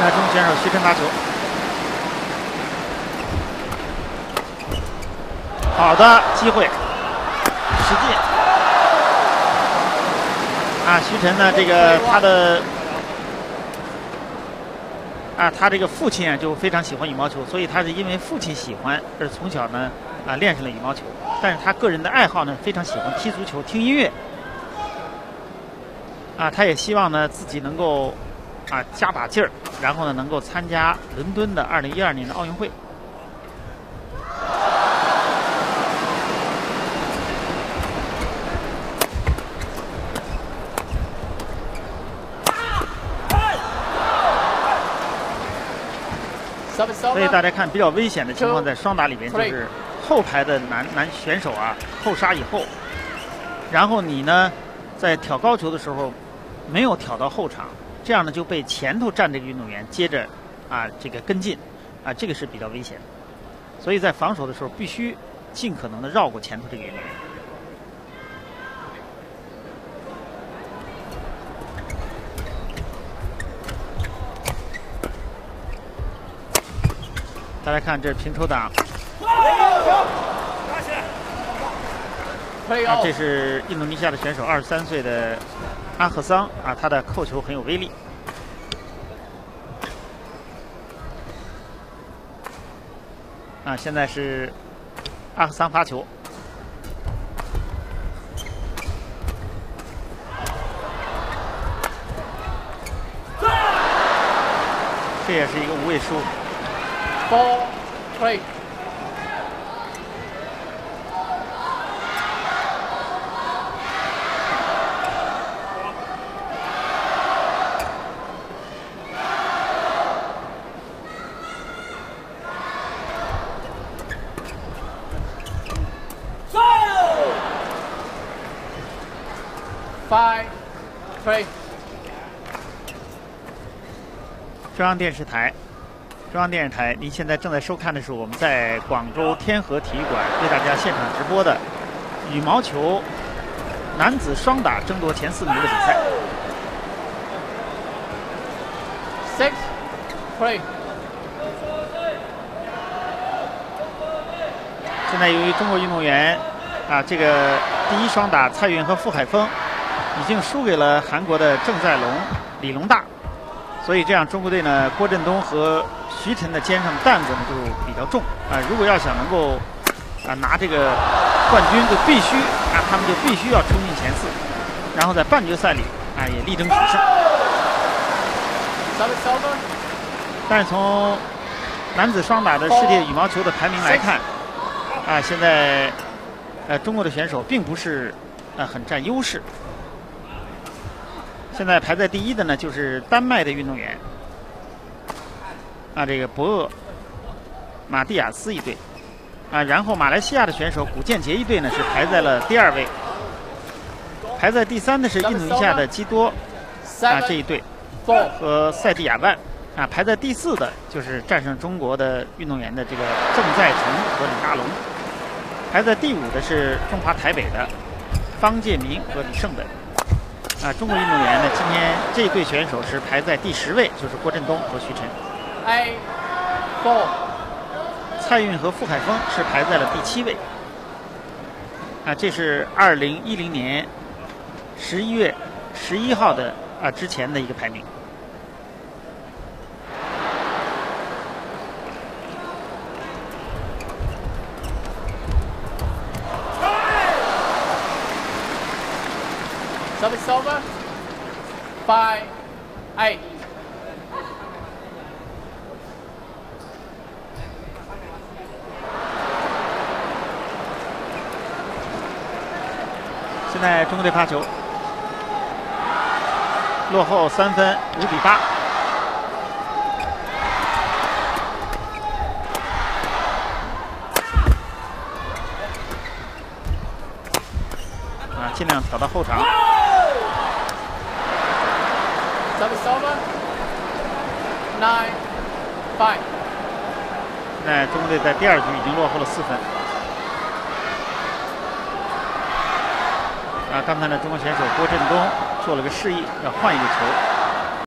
在中国选手徐晨发球，好的机会，使劲啊！徐晨呢，这个他这个父亲啊就非常喜欢羽毛球，所以他是因为父亲喜欢而从小呢练上了羽毛球。但是他个人的爱好呢非常喜欢踢足球、听音乐啊，他也希望呢自己能够加把劲儿，然后呢能够参加伦敦的2012年的奥运会。所以大家看比较危险的情况在双打里边，就是后排的男选手扣杀以后，然后你呢在挑高球的时候没有挑到后场，这样呢就被前头站这个运动员接着这个跟进这个是比较危险的。所以在防守的时候必须尽可能的绕过前头这个运动员。大家看，这是平抽档。这是印度尼西亚的选手，23岁的阿赫桑他的扣球很有威力。现在是阿赫桑发球。这也是一个无位数。 Ball, play. Five, play. 中央电视台。中央电视台，您现在正在收看的是我们在广州天河体育馆为大家现场直播的羽毛球男子双打争夺前4名的比赛。 6, play. 现在由于中国运动员这个第一双打蔡韵和傅海峰已经输给了韩国的郑在龙、李龙大，所以这样中国队呢，郭振东和徐晨的肩上的担子呢就比较重如果要想能够拿这个冠军，就必须他们就必须要冲进前4，然后在半决赛里也力争取胜。但是从男子双打的世界羽毛球的排名来看现在中国的选手并不是很占优势。现在排在第1的呢就是丹麦的运动员这个博厄马蒂亚斯一队然后马来西亚的选手古建杰一队呢是排在了第2位，排在第3的是印度尼西亚的基多这一队和塞蒂亚万排在第4的就是战胜中国的运动员的这个郑在成和李大龙，排在第5的是中华台北的方介民和李胜本中国运动员呢今天这一队选手是排在第10位，就是郭振东和徐晨。蔡韵和傅海峰是排在了第7位这是2010年11月11号的之前的一个排名。 Service over. 5, 8. 现在中国队发球，落后3分，5比8。尽量挑到后场。 Service over. 9, 5. 现在中国队在第2局已经落后了4分。刚才呢，中国选手郭振东做了个示意，要换一个球。